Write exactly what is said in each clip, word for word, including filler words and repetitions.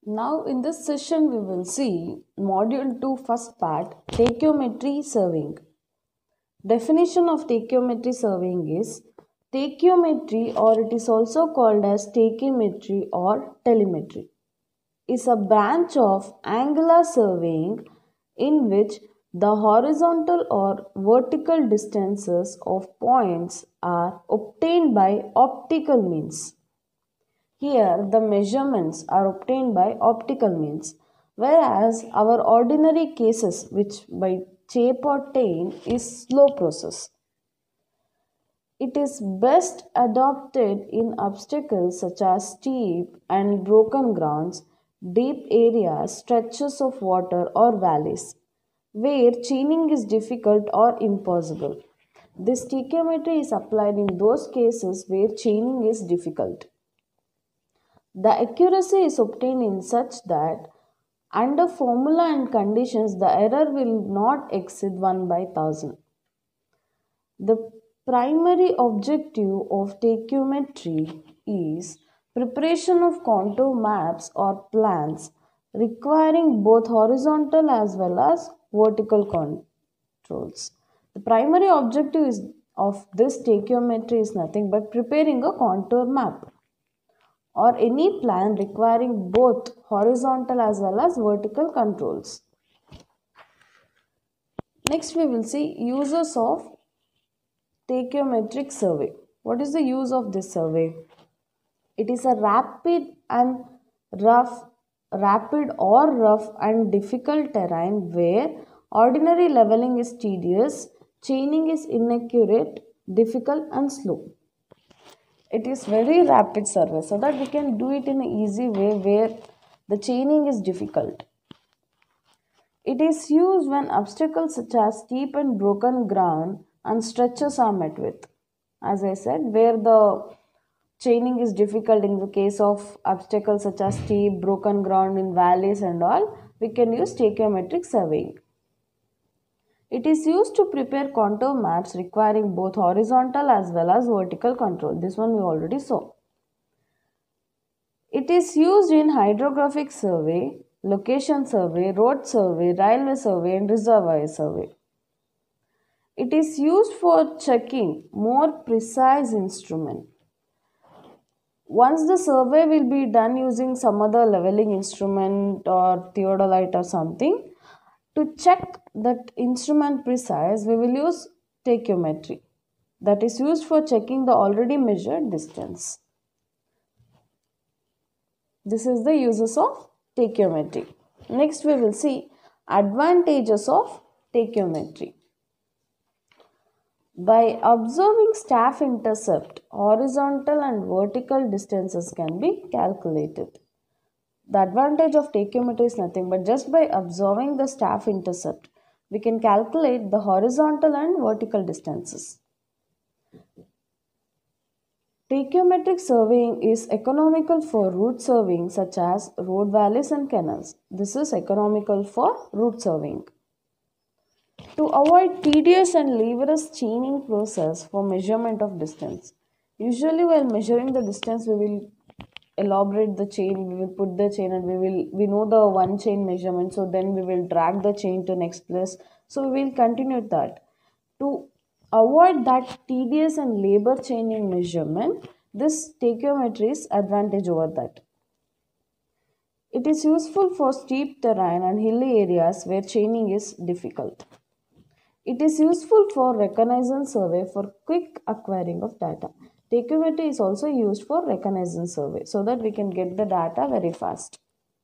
Now in this session we will see module two first part tachyometry surveying. Definition of tachyometry surveying is tachyometry, or it is also called as tachymetry or telemetry, is a branch of angular surveying in which the horizontal or vertical distances of points are obtained by optical means. Here, the measurements are obtained by optical means, whereas our ordinary cases, which by tape or tane, is slow process. It is best adopted in obstacles such as steep and broken grounds, deep areas, stretches of water, or valleys, where chaining is difficult or impossible. This tachymetry is applied in those cases where chaining is difficult. The accuracy is obtained in such that under formula and conditions the error will not exceed one by one thousand. The primary objective of tachymetry is preparation of contour maps or plans requiring both horizontal as well as vertical controls. The primary objective is, of this tachymetry is nothing but preparing a contour map or any plan requiring both horizontal as well as vertical controls. Next we will see uses of tachyometric survey. What is the use of this survey? It is a rapid and rough, rapid or rough and difficult terrain where ordinary leveling is tedious, chaining is inaccurate, difficult and slow. It is very rapid survey so that we can do it in an easy way where the chaining is difficult. It is used when obstacles such as steep and broken ground and stretches are met with. As I said, where the chaining is difficult in the case of obstacles such as steep, broken ground in valleys and all, we can use tachyometric surveying. It is used to prepare contour maps requiring both horizontal as well as vertical control. This one we already saw. It is used in hydrographic survey, location survey, road survey, railway survey and reservoir survey. It is used for checking more precise instrument. Once the survey will be done using some other leveling instrument or theodolite or something, to check that instrument precise, we will use tachyometry. That is used for checking the already measured distance. This is the uses of tachyometry. Next we will see advantages of tachyometry. By observing staff intercept, horizontal and vertical distances can be calculated. The advantage of tachyometry is nothing but just by observing the staff intercept, we can calculate the horizontal and vertical distances. Tachyometric surveying is economical for route surveying such as road valleys and canals. This is economical for route surveying. To avoid tedious and laborious chaining process for measurement of distance. Usually while measuring the distance we will elaborate the chain, we will put the chain and we will we know the one chain measurement, so then we will drag the chain to next place, so we will continue that. To avoid that tedious and labor chaining measurement, this tachyometry is advantage over that. It is useful for steep terrain and hilly areas where chaining is difficult. It is useful for reconnaissance survey for quick acquiring of data. Tachyometry is also used for reconnaissance survey so that we can get the data very fast.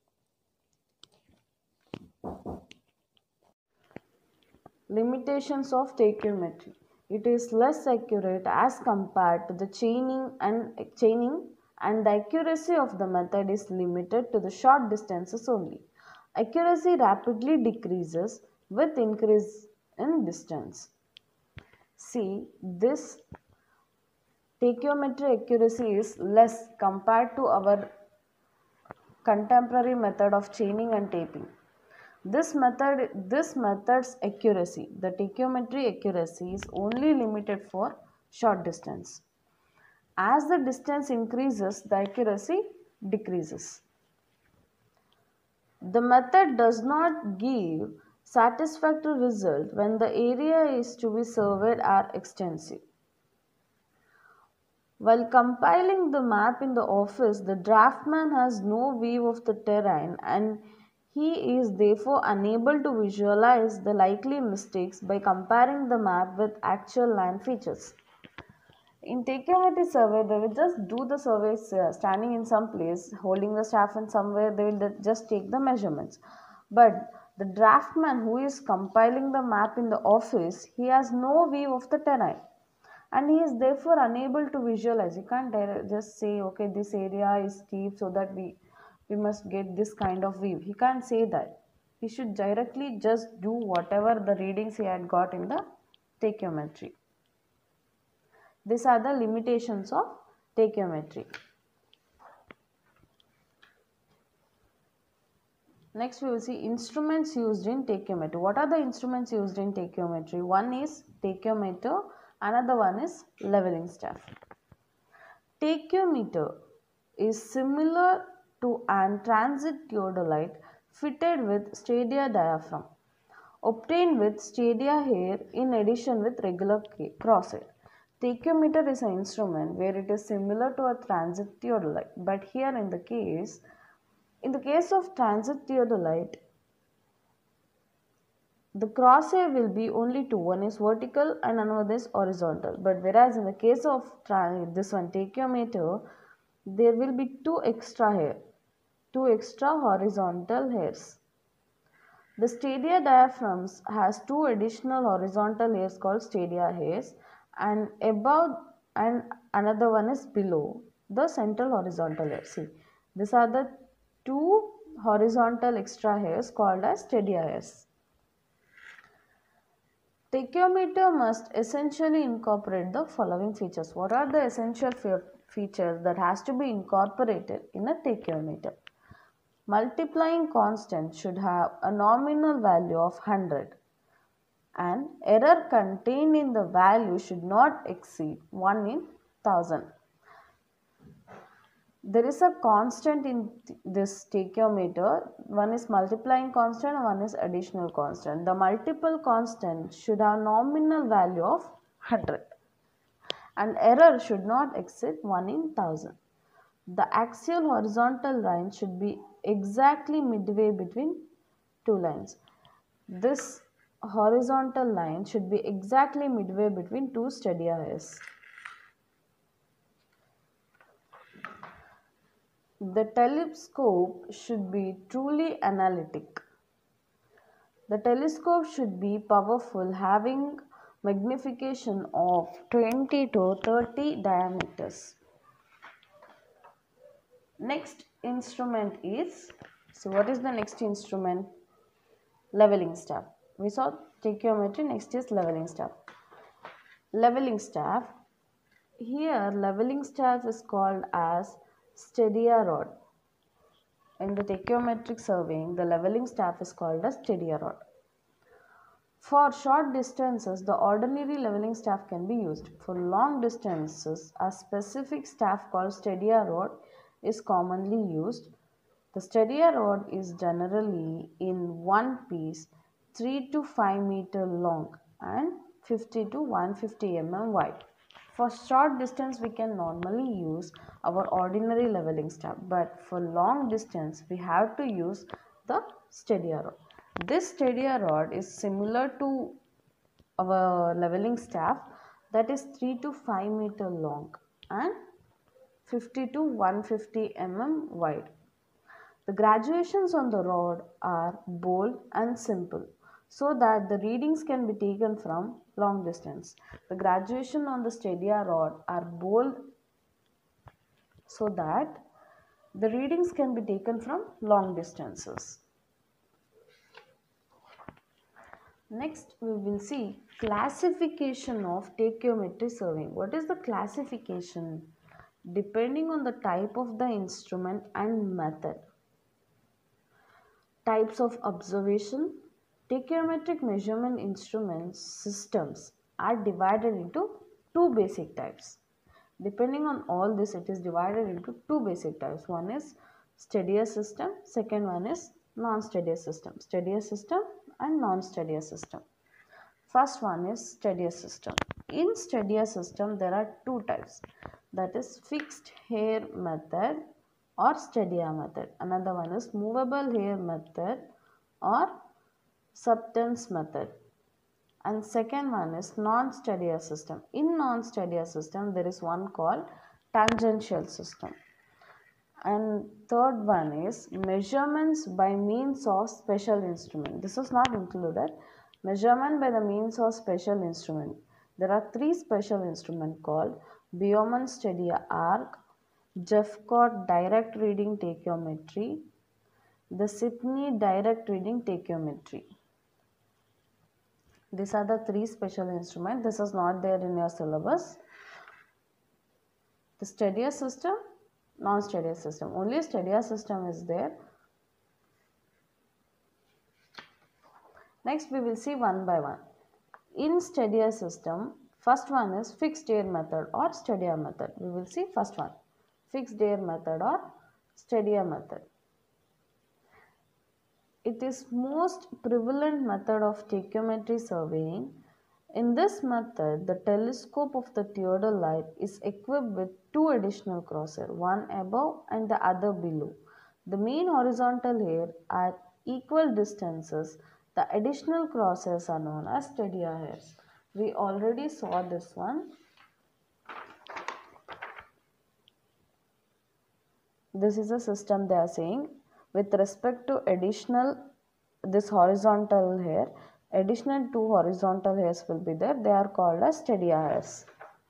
Limitations of tachyometry. It is less accurate as compared to the chaining and chaining and the accuracy of the method is limited to the short distances only. Accuracy rapidly decreases with increase in distance. See, this tachyometry accuracy is less compared to our contemporary method of chaining and taping. This method, this method's accuracy, the tachyometry accuracy is only limited for short distance. As the distance increases, the accuracy decreases. The method does not give satisfactory result when the area is to be surveyed are extensive. While compiling the map in the office, the draftman has no view of the terrain and he is therefore unable to visualize the likely mistakes by comparing the map with actual land features. In tachometry survey, they will just do the surveys uh, standing in some place, holding the staff in somewhere, they will just take the measurements. But the draftman who is compiling the map in the office, he has no view of the terrain and he is therefore unable to visualize. You can't just say, okay, this area is steep so that we, we must get this kind of view. He can't say that. He should directly just do whatever the readings he had got in the tachometry. These are the limitations of tachometry. Next we will see instruments used in tachometry. What are the instruments used in tachometry? One is tachometer, another one is leveling staff. Tachometer is similar to an transit theodolite fitted with stadia diaphragm, obtained with stadia hair in addition with regular crosshair. Tachometer is an instrument where it is similar to a transit theodolite, but here in the case, in the case of transit theodolite, the crosshair will be only two. One is vertical and another is horizontal. But whereas in the case of this one tachometer, there will be two extra hair, two extra horizontal hairs. The stadia diaphragms has two additional horizontal hairs called stadia hairs, and above and another one is below the central horizontal hair. See, these are the two horizontal extra hairs called as stadia hairs. Tachometer must essentially incorporate the following features. What are the essential features that has to be incorporated in a tachometer? Multiplying constant should have a nominal value of one hundred. And error contained in the value should not exceed one in one thousand. There is a constant in this tachometer. One is multiplying constant and one is additional constant. The multiple constant should have nominal value of one hundred. And error should not exceed one in one thousand. The axial horizontal line should be exactly midway between two lines. This horizontal line should be exactly midway between two stadia hairs. The telescope should be truly analytic. The telescope should be powerful, having magnification of twenty to thirty diameters. Next instrument is, so what is the next instrument? Leveling staff. We saw tachometry, next is leveling staff. Leveling staff, here leveling staff is called as stadia rod. In the tachometric surveying, the leveling staff is called as stadia rod. For short distances, the ordinary leveling staff can be used. For long distances, a specific staff called stadia rod is commonly used. The stadia rod is generally in one piece, three to five meter long and fifty to one hundred fifty millimeters wide. For short distance, we can normally use our ordinary leveling staff, but for long distance, we have to use the stadia rod. This stadia rod is similar to our leveling staff, that is three to five meter long and fifty to one hundred fifty millimeters wide. The graduations on the rod are bold and simple so that the readings can be taken from long distance. The graduation on the stadia rod are bold so that the readings can be taken from long distances. Next, we will see classification of tachometry surveying. What is the classification? Depending on the type of the instrument and method. Types of observation. Tachometric measurement instruments systems are divided into two basic types. Depending on all this, it is divided into two basic types. One is stadia system, second one is non-steadier system. Steadier system and non-steadier system. First one is steadier system. In steadier system there are two types, that is fixed hair method or steadier method. Another one is movable hair method or substance method. And second one is non-steadier system. In non-steadier system there is one called tangential system. And third one is measurements by means of special instrument. This is not included. Measurement by the means of special instrument. There are three special instruments called Bowman Steadier Arc, Jeffcott Direct Reading Tachometry, the Sydney Direct Reading Tachometry. These are the three special instruments. This is not there in your syllabus. The steadier system, non-steadier system. Only steadier system is there. Next we will see one by one. In steadier system, first one is fixed air method or steadier method. We will see first one, fixed air method or steadier method. It is most prevalent method of tachometry surveying. In this method, the telescope of the theodolite is equipped with two additional crosshairs, one above and the other below the mean horizontal hair at equal distances. The additional crosshairs are known as steadier hairs. We already saw this one. This is a system they are saying. With respect to additional, this horizontal hair, additional two horizontal hairs will be there. They are called as steadier hairs.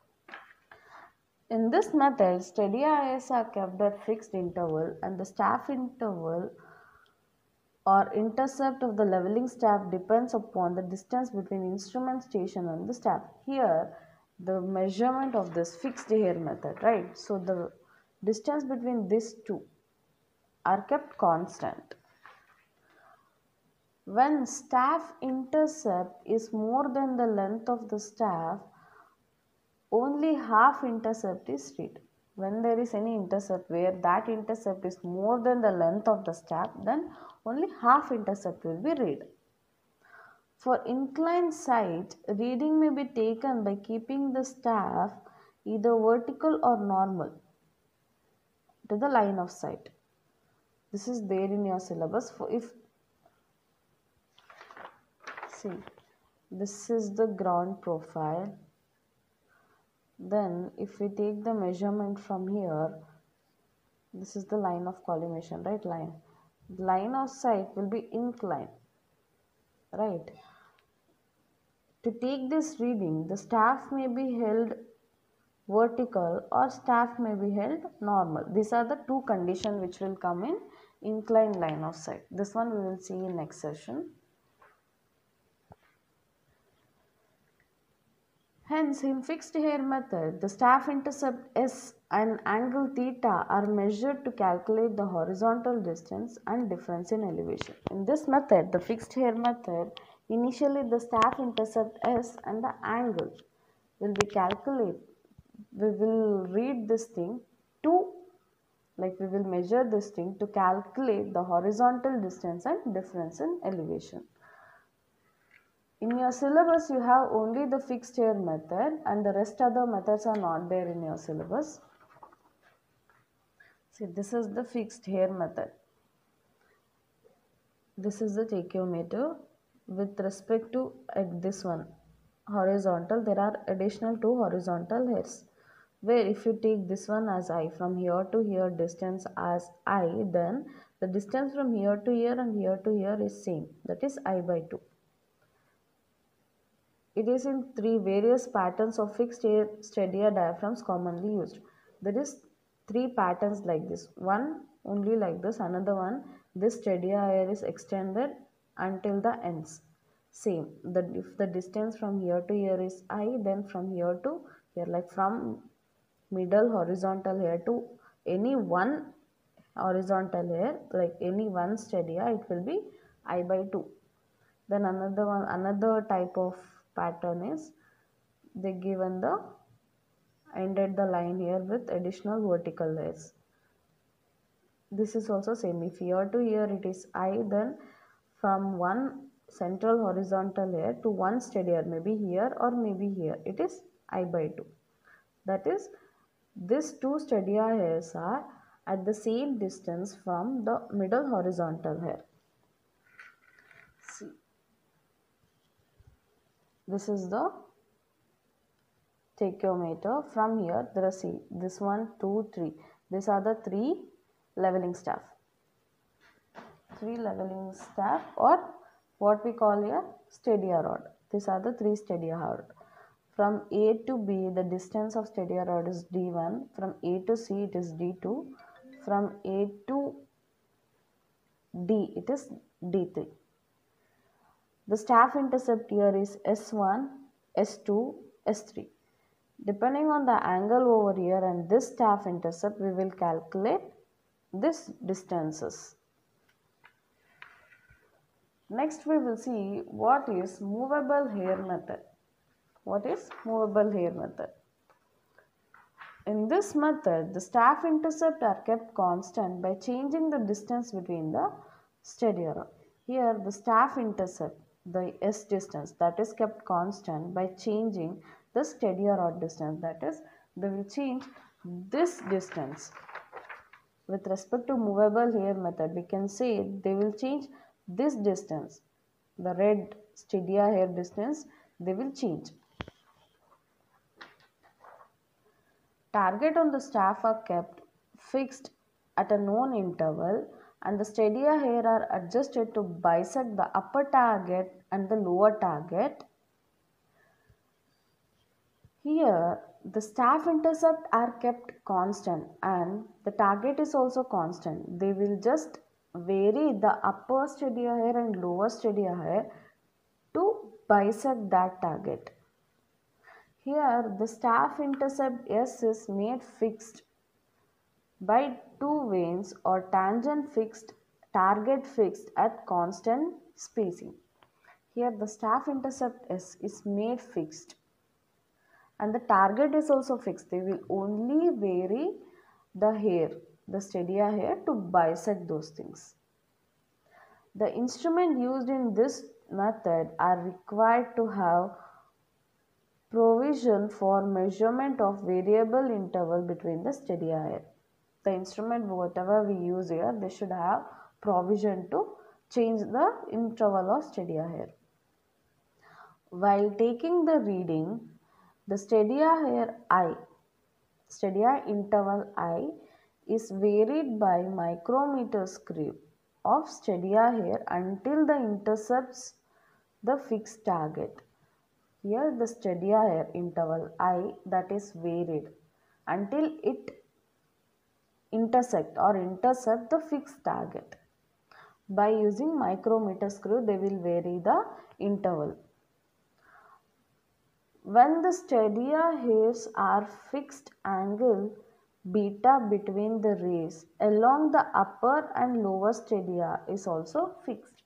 In this method, steadier hairs are kept at fixed interval, and the staff interval or intercept of the leveling staff depends upon the distance between instrument station and the staff. Here, the measurement of this fixed hair method, right? So, the distance between these two are kept constant. When staff intercept is more than the length of the staff, only half intercept is read. When there is any intercept where that intercept is more than the length of the staff, then only half intercept will be read. For inclined sight, reading may be taken by keeping the staff either vertical or normal to the line of sight. This is there in your syllabus. For if see, this is the ground profile. Then if we take the measurement from here, this is the line of collimation, right? Line. The line of sight will be inclined, right? To take this reading, the staff may be held vertical or staff may be held normal. These are the two conditions which will come in inclined line of sight. This one we will see in next session. Hence, in fixed hair method, the staff intercept S and angle theta are measured to calculate the horizontal distance and difference in elevation. In this method, the fixed hair method, initially the staff intercept S and the angle will be calculated. We will read this thing to, like we will measure this thing to calculate the horizontal distance and difference in elevation. In your syllabus, you have only the fixed hair method and the rest other methods are not there in your syllabus. See, this is the fixed hair method. This is the tachometer. With respect to at this one, horizontal, there are additional two horizontal hairs. Where if you take this one as I, from here to here distance as I, then the distance from here to here and here to here is same. That is I by two. It is in three various patterns of fixed hair steadier diaphragms commonly used. There is three patterns like this. One only like this, another one, this steadier hair is extended until the ends. Same. The, if the distance from here to here is I, then from here to here, like from middle horizontal hair to any one horizontal hair, like any one steadier, it will be I by two. Then another one, another type of pattern is they given the ended the line here with additional vertical hairs. this is also same. If here to here it is I, then from one central horizontal hair to one steady hair, maybe here or maybe here, it is I by two. That is, these two steady hairs are at the same distance from the middle horizontal hair. See, this is the tachyometer. From here, there are, see, this one, two, three. These are the three leveling staff. Three leveling staff, or what we call a stadia rod. These are the three stadia rod. From A to B, the distance of stadia rod is D one. From A to C, it is D two. From A to D, it is D three. The staff intercept here is S one, S two, S three. Depending on the angle over here and this staff intercept, we will calculate this distances. Next, we will see what is movable hair method. What is movable hair method? In this method, the staff intercept are kept constant by changing the distance between the stadia rod. Here, the staff intercept, the S distance, that is kept constant by changing the stadia rod distance. That is, they will change this distance. With respect to movable hair method, we can say they will change this distance, the red stadia hair distance, they will change. Target on the staff are kept fixed at a known interval, and the stadia hair are adjusted to bisect the upper target and the lower target. Here, the staff intercept are kept constant and the target is also constant. They will just vary the upper stadia hair and lower stadia hair to bisect that target. Here, the staff intercept S is made fixed by two vanes or tangent fixed, target fixed at constant spacing. Here, the staff intercept S is made fixed and the target is also fixed. They will only vary the hair, the stadia hair, to bisect those things. The instrument used in this method are required to have provision for measurement of variable interval between the stadia hair. The instrument, whatever we use here, they should have provision to change the interval of stadia hair. While taking the reading, the stadia hair I, stadia interval I, is varied by micrometer screw of stadia hair until the intercepts the fixed target. Here the stadia hair interval I, that is varied until it intersect or intercept the fixed target. By using micrometer screw, they will vary the interval. When the stadia hairs are fixed, angle beta between the rays along the upper and lower stadia is also fixed.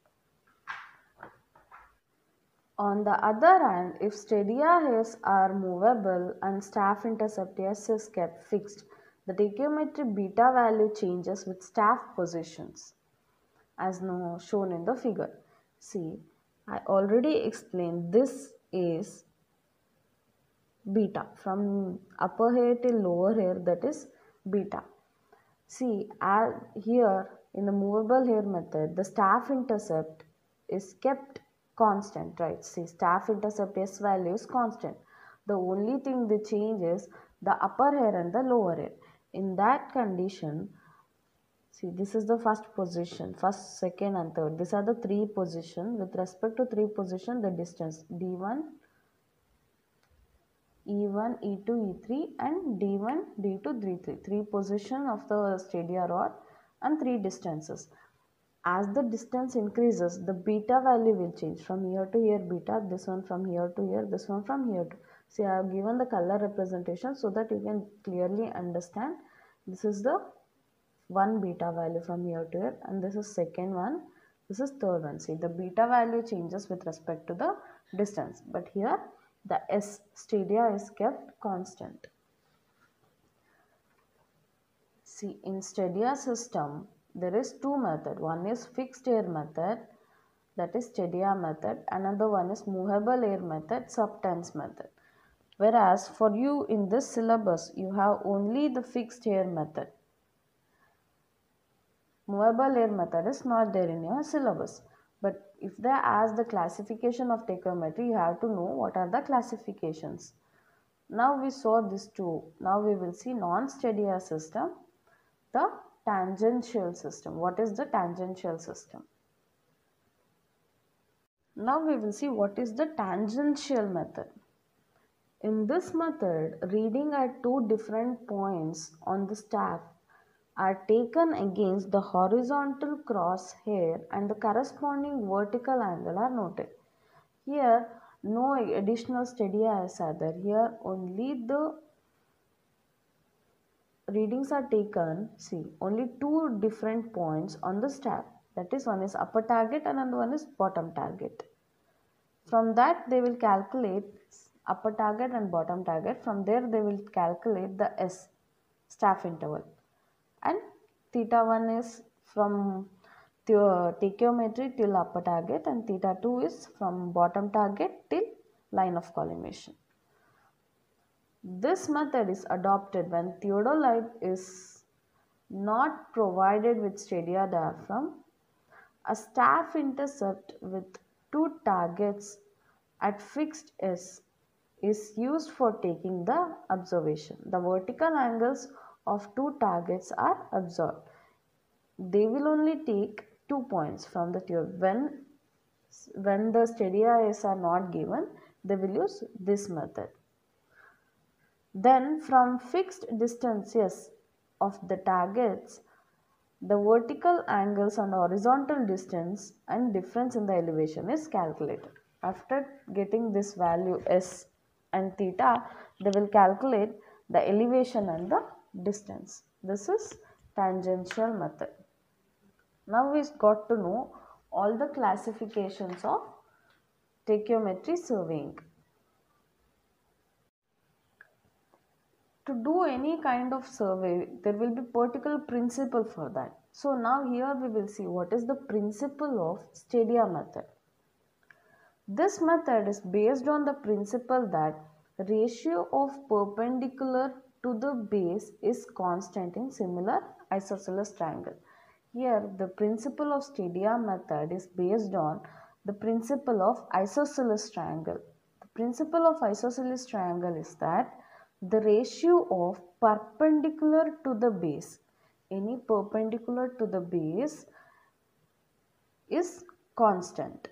On the other hand, if stadia hairs are movable and staff intercept S is kept fixed, the tachyometric beta value changes with staff positions, as now shown in the figure. See, I already explained this is beta, from upper hair till lower hair, that is beta. See, as here in the movable hair method, the staff intercept is kept constant, right? See, staff intercept S value is constant. The only thing they change is the upper hair and the lower hair. In that condition, see, this is the first position, first, second and third. These are the three positions. With respect to three position, the distance D one, E one, E two, E three and D one, D two, D three. Three position of the stadia rod and three distances. As the distance increases, the beta value will change. From here to here beta, this one from here to here, this one from here to. See, I have given the color representation so that you can clearly understand. This is the one beta value from here to here, and this is second one, this is third one. See, the beta value changes with respect to the distance, but here the S stadia is kept constant. See, in stadia system, there is two method. One is fixed air method, that is Stedia method. Another one is movable air method, subtense method. Whereas for you in this syllabus, you have only the fixed air method. Movable air method is not there in your syllabus. But if they ask the classification of tachometry, you have to know what are the classifications. Now we saw these two. Now we will see non-Stedia system, the tangential system. What is the tangential system? Now we will see what is the tangential method. In this method, reading at two different points on the staff are taken against the horizontal crosshair and the corresponding vertical angle are noted. Here, no additional Stedia are there. Here, only the readings are taken, see, only two different points on the staff. That is, one is upper target and another one is bottom target. From that, they will calculate upper target and bottom target. From there, they will calculate the S, staff interval. And theta one is from tachometry till upper target, and theta two is from bottom target till line of collimation. This method is adopted when theodolite is not provided with Stedia diaphragm. A staff intercept with two targets at fixed S is used for taking the observation. The vertical angles of two targets are observed. They will only take two points from the tube. When, when the Stedia is are not given, they will use this method. Then from fixed distances of the targets, the vertical angles and horizontal distance and difference in the elevation is calculated. After getting this value S and theta, they will calculate the elevation and the distance. This is tangential method. Now we got to know all the classifications of tachometry surveying. To do any kind of survey, there will be particular principle for that. So now here we will see what is the principle of Stedia method. This method is based on the principle that ratio of perpendicular to the base is constant in similar isosceles triangle. Here the principle of Stedia method is based on the principle of isosceles triangle. The principle of isosceles triangle is that the ratio of perpendicular to the base, any perpendicular to the base, is constant.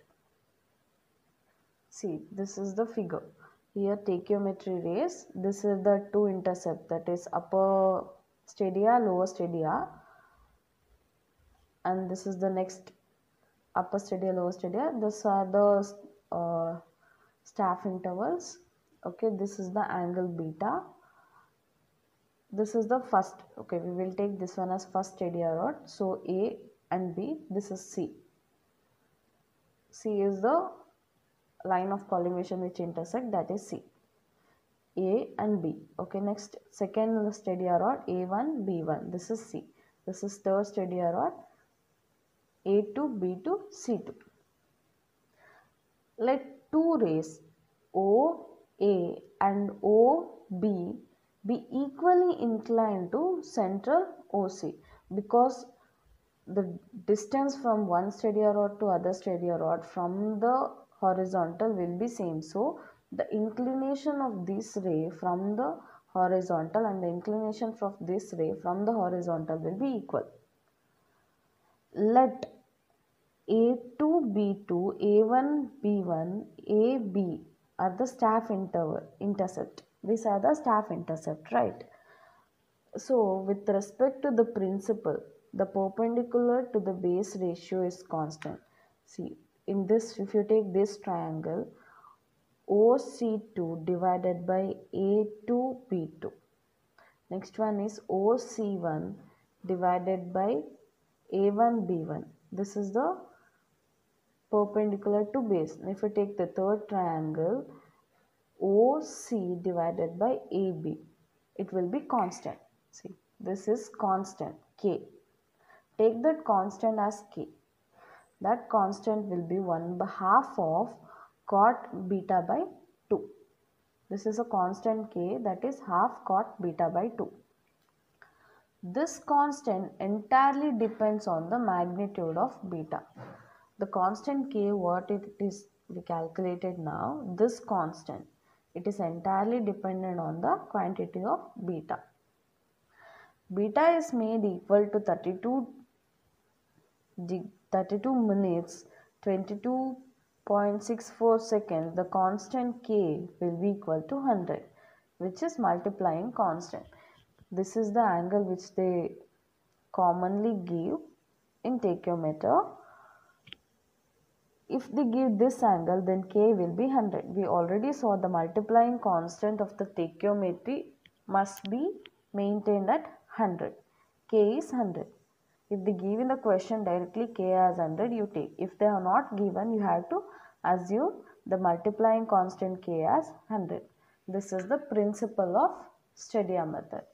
See, this is the figure. Here tachometry rays, this is the two intercept, that is upper Stedia, lower Stedia, and this is the next upper Stedia, lower Stedia. These are the uh, staff intervals. Okay, this is the angle beta. This is the first, okay, we will take this one as first Stedia rod. So A and B, this is C. C is the line of collimation which intersect, that is C. A and B. Okay, next second Stedia rod, A one, B one, this is C. This is third Stedia rod, A two, B two, C two. Let two rays O A and O B be equally inclined to central O C, because the distance from one Stedia rod to other Stedia rod from the horizontal will be same. So the inclination of this ray from the horizontal and the inclination of this ray from the horizontal will be equal. Let A two, B two, A one, B one, A B are the staff interval, intercept. These are the staff intercept, right? So with respect to the principle, the perpendicular to the base ratio is constant. See, in this, if you take this triangle, O C two divided by A two, B two. Next one is O C one divided by A one, B one. This is the perpendicular to base. If you take the third triangle, O C divided by A B, it will be constant. See, this is constant K. take that constant as k. That constant will be one by half of cot beta by two. This is a constant k, that is half cot beta by two. This constant entirely depends on the magnitude of beta. The constant k, what it is we calculated now, this constant, it is entirely dependent on the quantity of beta. Beta is made equal to thirty-two, thirty-two minutes, twenty-two point six four seconds. The constant k will be equal to one hundred, which is multiplying constant. This is the angle which they commonly give in tachometer. If they give this angle, then k will be one hundred. We already saw the multiplying constant of the tachometry must be maintained at one hundred. K is one hundred. If they give in the question directly k as one hundred, you take. If they are not given, you have to assume the multiplying constant k as one hundred. This is the principle of Stadium method.